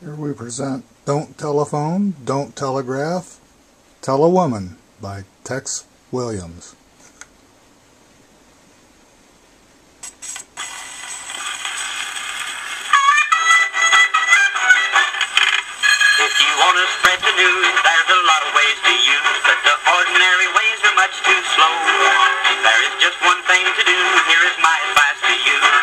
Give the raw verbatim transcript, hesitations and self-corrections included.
Here we present Don't Telephone, Don't Telegraph, Tell a Woman by Tex Williams. If you want to spread the news, there's a lot of ways to use, but the ordinary ways are much too slow. There is just one thing to do, here is my advice to you.